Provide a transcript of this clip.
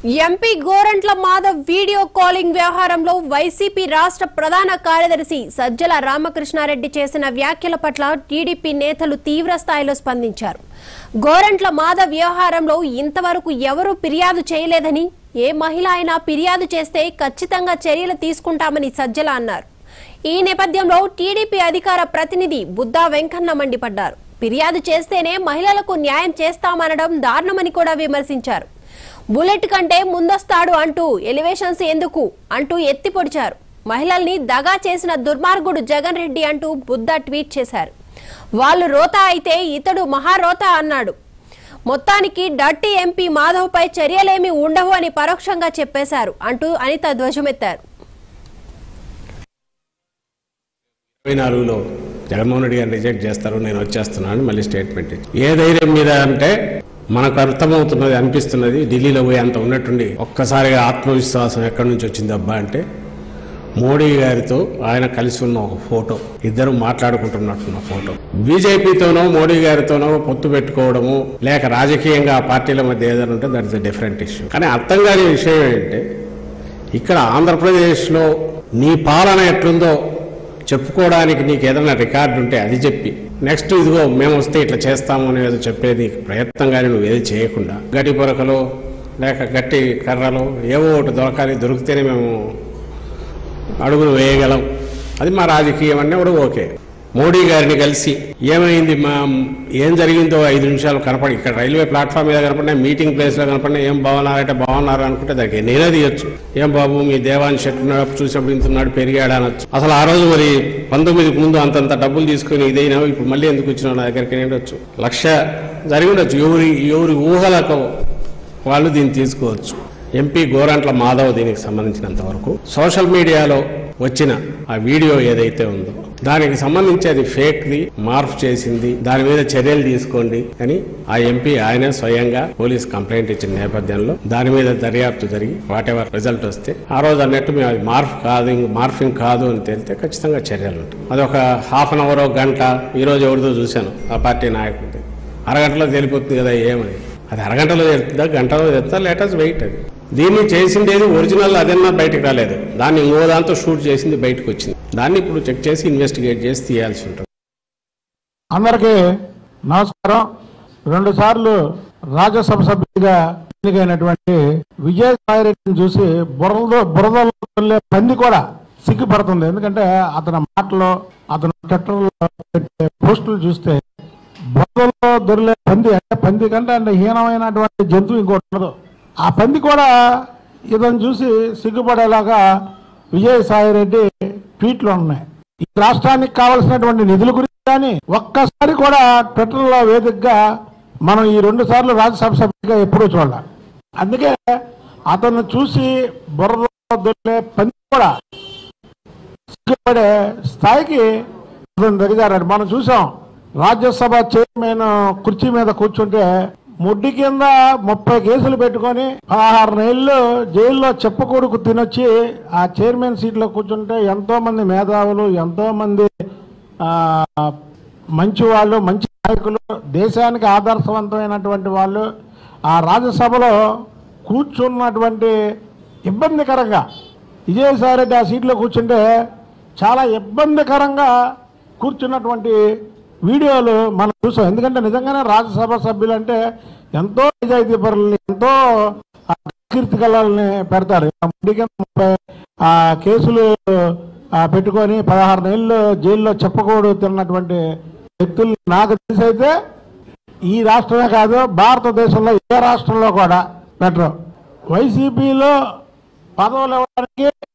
MP Gorantla Madhav video calling వ్యవహారంలో YCP రాష్ట్ర ప్రధాన కార్యదర్శి సజ్జల రామకృష్ణారెడ్డి చేసిన వ్యాఖ్యల పట్ల టీడీపీ నేతలు తీవ్ర స్థాయిలో స్పందించారు. గోరంట్ల మాధవ్ వ్యవహారంలో ఇంతవరకు ఎవరూ ఫిర్యాదు చేయలేదని, ఏ మహిళ అయినా ఫిర్యాదు చేస్తే ఖచ్చితంగా చర్యలు తీసుకుంటామని సజ్జల అన్నారు. ఈ నేపథ్యంలో టీడీపీ అధికార ప్రతినిధి బుద్దా వెంకన్న మండిపడ్డారు. ఫిర్యాదు చేస్తేనే మహిళలకు న్యాయం చేస్తామనడం దారుణమని కూడా విమర్శించారు. బుల్లెట్ కంటే ముందొస్తాడు అంటూ ఎలివేషన్స్ ఎందుకు అంటూ ఎత్తిపొడిచారు. మహిళల్ని దగా చేసిన దుర్మార్గుడు జగన్ రెడ్డి అంటూ బుద్దా ట్వీట్ చేశారు. వాళ్ళు రోతా అయితే ఇతడు మహారోతా అన్నాడు. మొత్తానికి డర్టీ ఎంపీ మాధవ్ పై చర్యలేమీ ఉండవు అని పరోక్షంగా చెప్పేశారు అంటూ అనిత ధ్వజమెత్తారు. 24లో జగన్మోహన్ రెడ్డి గారు రిజెక్ట్ చేస్తారు, నేను వచ్చేస్తున్నాను మళ్ళీ స్టేట్మెంట్ ఇచ్చి ఏ ధైర్యం మీద అంటే మనకు అర్థమవుతున్నది, అనిపిస్తున్నది. ఢిల్లీలో పోయి అంత ఉన్నట్టుండి ఒక్కసారిగా ఆత్మవిశ్వాసం ఎక్కడి నుంచి వచ్చిందబ్బా అంటే మోడీ గారితో ఆయన కలిసి ఉన్న ఒక ఫోటో, ఇద్దరు మాట్లాడుకుంటున్నట్టున్న ఫోటో. బీజేపీతోనో మోడీ గారితోనో పొత్తు పెట్టుకోవడము లేక రాజకీయంగా ఆ పార్టీల మధ్య ఏదైనా ఉంటే that is a different issue. కానీ అర్థం కాని విషయం ఏంటంటే ఇక్కడ ఆంధ్రప్రదేశ్లో నీ పాలన ఎట్లుందో చెప్పుకోవడానికి నీకు ఏదైనా రికార్డు ఉంటే అది చెప్పి నెక్స్ట్ ఇదిగో మేము వస్తే ఇట్లా చేస్తాము అనేది చెప్పేది ప్రయత్నంగానే నువ్వు ఏది చేయకుండా గట్టి పొరకలు లేక గట్టి కర్రలు ఏవో ఒకటి దొరికితేనే మేము అడుగులు వేయగలం, అది మా రాజకీయం అన్నీ కూడా ఓకే. మోడీ గారిని కలిసి ఏమైంది, ఏం జరిగిందో 5 నిమిషాలు కనపడి ఇక్కడ రైల్వే ప్లాట్ఫామ్ మీద కనపడినా, మీటింగ్ ప్లేస్లో కనపడినా ఏం బాగున్నారంటే బాగున్నారు అనుకుంటే దానికి నేనే తీయొచ్చు. ఏం బాబు మీ దేవాన్ని చెట్టు చూసినప్పుడు ఇంతున్నాడు పెరిగాడు అనొచ్చు. అసలు ఆ రోజు మరి 19కి ముందు అంతంత డబ్బులు తీసుకుని ఇదైనా ఇప్పుడు మళ్ళీ ఎందుకు వచ్చినావు నా దగ్గరికి ఉండొచ్చు. 1,00,000 జరిగి ఉండొచ్చు. ఎవరి ఊహలకు వాళ్ళు దీన్ని తీసుకోవచ్చు. ఎంపీ గోరంట్ల మాధవ్ దీనికి సంబంధించినంత వరకు సోషల్ మీడియాలో వచ్చిన ఆ వీడియో ఏదైతే ఉందో దానికి సంబంధించి అది ఫేక్ది, మార్ఫ్ చేసింది, దాని మీద చర్యలు తీసుకోండి అని ఆ ఎంపీ ఆయనే స్వయంగా పోలీస్ కంప్లైంట్ ఇచ్చిన నేపథ్యంలో దాని మీద దర్యాప్తు జరిగి వాట్ ఎవర్ రిజల్ట్ వస్తే ఆ రోజు అన్నట్టు మేము అది మార్ఫింగ్ కాదు అని తేలితే ఖచ్చితంగా చర్యలు ఉంటాయి. అదొక హాఫ్ అన్ అవర్ గంట ఈ రోజు ఎవరిదో చూశాను ఆ పార్టీ నాయకుడిది, అరగంటలో తేలిపోతుంది కదా ఏమని. అది అరగంటలో తెలుస్తుందా గంటలో తెలుస్తుందా, లేటెస్ట్ వెయిట్. అది దీన్ని చేసిండేది ఒరిజినల్ అదన్నా బయటకు రాలేదు, దాన్ని ఇంకో దాంతో షూట్ చేసింది బయటకు వచ్చింది. దాన్ని ఇప్పుడు చెక్ చేసి ఇన్వెస్టిగేట్ చేసి తీయాల్సి ఉంటుంది. అందరికీ నమస్కారం. 2 సార్లు రాజ్యసభ సభ్యుడిగా ఎన్నికైనటువంటి విజయసాయిరెడ్డిని చూసి బురదలో వెళ్ళే పంది కూడా సిగ్గుపడుతుంది. ఎందుకంటే అతని మాటలో, అతను ట్విట్టర్లో పెట్టే పోస్టులు చూస్తే బురదలో దొరికే పంది అంటే పంది కంటే అంటే హీనమైనటువంటి జంతువు ఇంకోటి ఉండదు. ఆ పంది కూడా ఇతను చూసి సిగ్గుపడేలాగా విజయసాయిరెడ్డి ట్వీట్లు ఉన్నాయి. ఈ రాష్ట్రానికి కావలసినటువంటి నిధుల గురించి కానీ ఒక్కసారి కూడా ట్విట్టర్లో వేదికగా మనం ఈ 2 సార్లు రాజ్యసభ సభ్యుడిగా ఎప్పుడూ చూడాలి. అందుకే అతను చూసి బుర్రలో దొరికే పంది కూడా సిగ్గుపడే స్థాయికి అతను దిగజారాడు. మనం చూసాం, రాజ్యసభ చైర్మన్ కుర్చీ మీద కూర్చుంటే ముడ్డి కింద 30 కేసులు పెట్టుకొని 16 నెలలు జైల్లో చెప్పకూడకు తినొచ్చి ఆ చైర్మన్ సీట్లో కూర్చుంటే ఎంతో మంది మేధావులు, ఎంతో మంది మంచి వాళ్ళు, మంచి నాయకులు, దేశానికి ఆదర్శవంతమైనటువంటి వాళ్ళు ఆ రాజ్యసభలో కూర్చున్నటువంటి ఇబ్బందికరంగా విజయసాయిరెడ్డి ఆ సీట్లో కూర్చుంటే చాలా ఇబ్బందికరంగా కూర్చున్నటువంటి వీడియోలు మనం చూసాం. ఎందుకంటే నిజంగానే రాజ్యసభ సభ్యులు అంటే ఎంతో నిజాయితీ పరులని, ఎంతో కీర్తి కళల్ని పెడతారు. 30 కేసులు పెట్టుకొని 16 నెలలు జైల్లో చెప్పకూడదు తిన్నటువంటి వ్యక్తులు నాకు తెలిసి అయితే ఈ రాష్ట్రమే కాదు భారతదేశంలో ఏ రాష్ట్రంలో కూడా పెట్టరు. వైసీపీలో పదవులు ఇవ్వడానికి